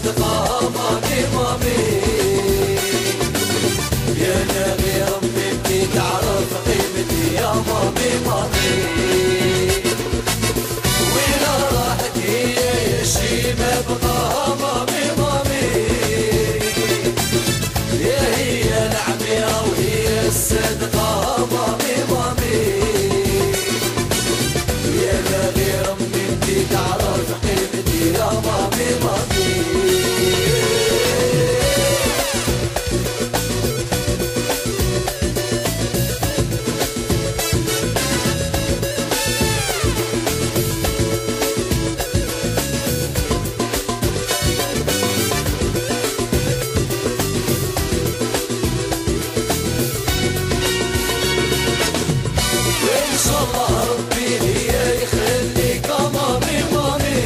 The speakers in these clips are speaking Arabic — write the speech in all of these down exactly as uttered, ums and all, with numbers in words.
الصدقة مامي مامي. يا نبي ربي بدي تعرف قيمتي يا مامي مامي. وين راحت هي يا شي ما بقاها مامي مامي. يا هي العميرة وهي الصدقة مامي مامي. يا نبي ربي بدي تعرف قيمتي يا مامي مامي. وإن شاء الله ربي هي يخليك مامي مامي.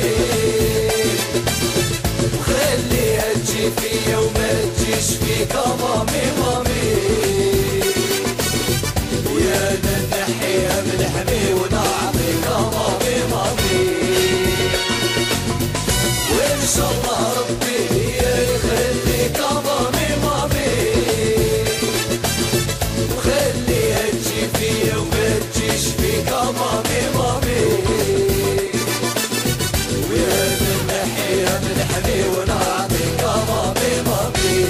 وخليها تجي فيا وما تجيش فيك مامي مامي. ويا ننحيها من حمي ونعطيك مامي مامي. وإن شاء الله ربي هي يخليك مامي مامي. وخليها تجي فيا وما تجيش فيك مامي مامي. ويا ننحيها من حمي ونعطيك مامي مامي.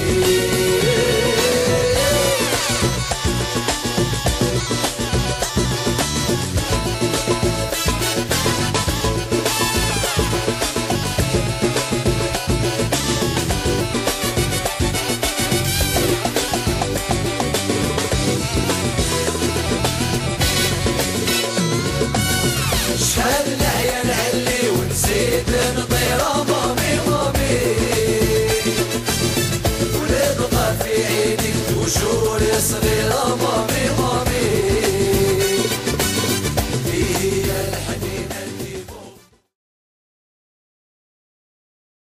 شحال نحيا نعلي ونزيد نطير مامي مامي. ونبقى في عينك وجور صغير